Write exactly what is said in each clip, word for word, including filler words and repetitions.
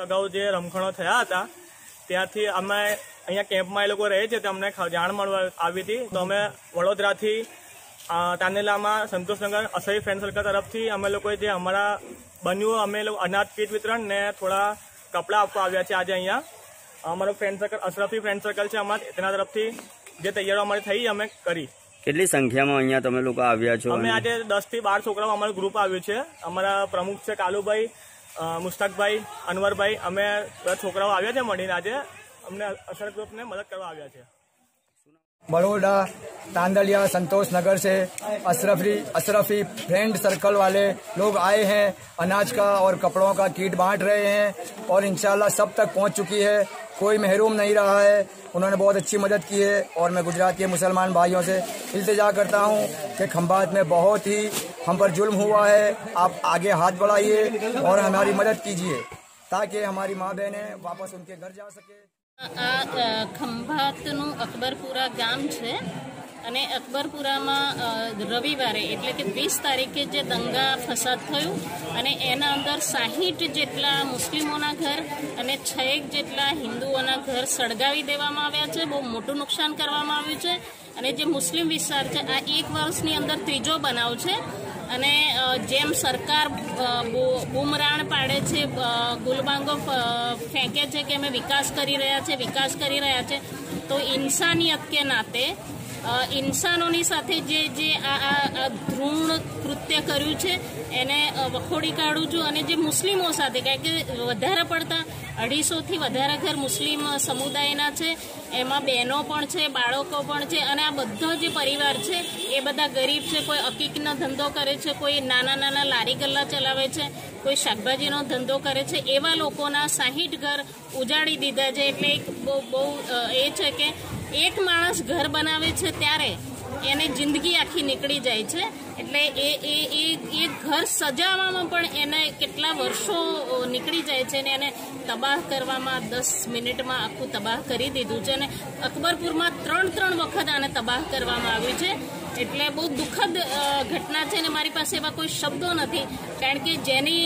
અગાઉ જે રમખણો થયા હતા ત્યાંથી અમે અહીંયા કેમ્પમાં એ લોકો રહે છે, અમને જાણ મળવા આવી હતી. તો અમે વડોદરાથી તાનેલામાં સંતોષનગર અસરી ફ્રેન્ડ સર્કલ તરફથી અમે લોકોએ જે અમારા બન્યું અમે લોકો અનાજ કીટ વિતરણ ને થોડા કપડાં આપવા આવ્યા છે. આજે અહીંયા અમારો friend circle Ashrafi friend circle છે અમારા, તેના તરફથી જે તૈયારીઓ અમારી થઈ અમે કરી. કેટલી સંખ્યામાં અહીંયા તમે લોકો આવ્યા છો? અમે આજે દસ થી બાર છોકરાઓ અમારું ગ્રુપ આવ્યું છે. અમારા પ્રમુખ છે કાલુભાઈ, મુસ્તકભાઈ, અનવરભાઈ, અમે છોકરાઓ આવ્યા છે મળીને આજે અમને અસર ગ્રુપને મદદ કરવા આવ્યા છે. बड़ौदा तांदलिया संतोष नगर से अशरफी अशरफी फ्रेंड सर्कल वाले लोग आए हैं, अनाज का और कपड़ों का किट बांट रहे हैं और इंशाल्लाह सब तक पहुंच चुकी है, कोई महरूम नहीं रहा है. उन्होंने बहुत अच्छी मदद की है और मैं गुजरात के मुसलमान भाइयों से इल्तिजा करता हूं कि खंभात में बहुत ही हम पर जुल्म हुआ है. आप आगे हाथ बढ़ाइए और हमारी मदद कीजिए ताकि हमारी माँ बहनें वापस उनके घर जा सके. આ ખંભાતનું અકબરપુરા ગામ છે અને અકબરપુરામાં રવિવારે એટલે કે વીસ તારીખે જે દંગા ફસાદ થયું અને એના અંદર સાહીઠ જેટલા મુસ્લિમોના ઘર અને છેક જેટલા હિન્દુઓના ઘર સળગાવી દેવામાં આવ્યા છે. બહુ મોટું નુકસાન કરવામાં આવ્યું છે અને જે મુસ્લિમ વિસ્તાર છે આ એક વર્ષની અંદર ત્રીજો બનાવ છે. અને જેમ સરકાર બૂમરાણ પાડે છે, ગુલબાંગો ફેંકે છે કે અમે વિકાસ કરી રહ્યા છે વિકાસ કરી રહ્યા છે તો ઇન્સાનિયત કે નાતે ઇન્સાનોની સાથે જે જે આ ધ્રુણ કૃત્ય કર્યું છે એને વખોડી કાઢું છું. અને જે મુસ્લિમો સાથે કારણ કે વધારે પડતા અઢીસોથી વધારે ઘર મુસ્લિમ સમુદાયના છે, એમાં બહેનો પણ છે, બાળકો પણ છે અને આ બધા જે પરિવાર છે એ બધા ગરીબ છે. કોઈ અકીકનો ધંધો કરે છે, કોઈ નાના નાના લારી ગલ્લા ચલાવે છે, કોઈ શાકભાજીનો ધંધો કરે છે. એવા લોકોના સાહીઠ ઘર ઉજાડી દીધા છે. એટલે એક બહુ બહુ એ છે કે એક માણસ ઘર બનાવે છે ત્યારે એને જિંદગી આખી નીકળી જાય છે. એટલે એ એ એ ઘર સજાવવામાં પણ એને કેટલા વર્ષો નીકળી જાય છે ને એને તબાહ કરવામાં દસ મિનિટમાં આખું તબાહ કરી દીધું છે. અને અકબરપુરમાં ત્રણ ત્રણ વખત આને તબાહ કરવામાં આવ્યું છે. એટલે બહુ દુઃખદ ઘટના છે ને મારી પાસે એવા કોઈ શબ્દો નથી, કારણ કે જેની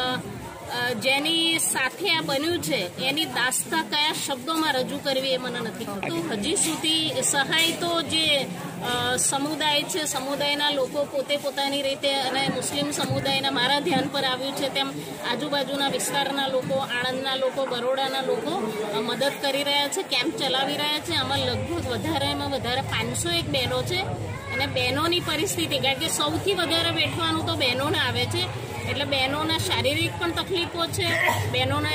જેની સાથે આ બન્યું છે એની દાસ્તા કયા શબ્દોમાં રજૂ કરવી એ મને નથી ખબર. હજી સુધી સહાય તો જે સમુદાય છે, સમુદાયના લોકો પોતે પોતાની રીતે અને મુસ્લિમ સમુદાયના મારા ધ્યાન પર આવ્યું છે તેમ આજુબાજુના વિસ્તારના લોકો, આણંદના લોકો, બરોડાના લોકો મદદ કરી રહ્યા છે, કેમ્પ ચલાવી રહ્યા છે. આમાં લગભગ વધારેમાં વધારે પાંચસો એક બહેનો છે અને બહેનોની પરિસ્થિતિ કારણ કે સૌથી વધારે વેઠવાનું તો બહેનોને આવે છે. એટલે બહેનોને શારીરિક પણ તકલીફો છે, બહેનોને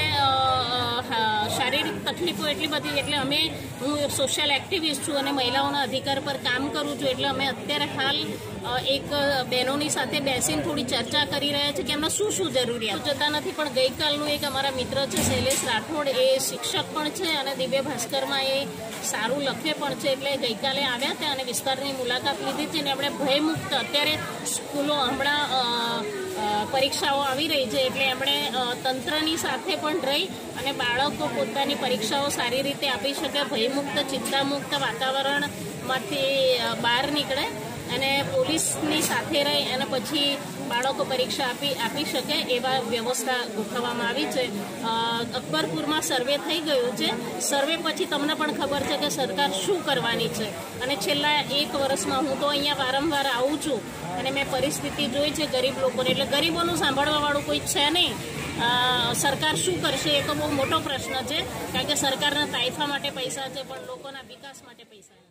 શારીરિક તકલીફો એટલી બધી. એટલે અમે હું સોશિયલ એક્ટિવિસ્ટ છું અને મહિલાઓના અધિકાર પર કામ કરું છું. એટલે અમે અત્યારે હાલ એક બહેનોની સાથે બેસીને થોડી ચર્ચા કરી રહ્યા છે કે એમને શું શું જરૂરિયાત જતા નથી. પણ ગઈકાલનું એક અમારા મિત્ર છે શૈલેષ રાઠોડ, એ શિક્ષક પણ છે અને દિવ્ય ભાસ્કરમાં એ સારું લખે પણ છે. એટલે ગઈકાલે આવ્યા ત્યાં અને વિસ્તારની મુલાકાત લીધી છે અને આપણે ભયમુક્ત અત્યારે સ્કૂલો હમણાં પરીક્ષાઓ આવી રહી છે એટલે એમણે તંત્રની સાથે પણ રહી અને બાળકો પોતાની પરીક્ષાઓ સારી રીતે આપી શકે, ભયમુક્ત ચિંતામુક્ત વાતાવરણમાંથી બહાર નીકળે અને પોલીસની સાથે રહી અને પછી બાળકો પરીક્ષા આપી આપી શકે એવા વ્યવસ્થા ગોઠવવામાં આવી છે. અકબરપુરમાં સર્વે થઈ ગયું છે. સર્વે પછી તમને પણ ખબર છે કે સરકાર શું કરવાની છે. અને છેલ્લા એક વર્ષમાં હું તો અહીંયા વારંવાર આવું છું અને મેં પરિસ્થિતિ જોઈ છે ગરીબ લોકોને. એટલે ગરીબોનું સાંભળવાવાળું કોઈ છે નહીં. સરકાર શું કરશે એ તો બહુ મોટો પ્રશ્ન છે, કારણ કે સરકારના તાઇફા માટે પૈસા છે પણ લોકોના વિકાસ માટે પૈસા નથી.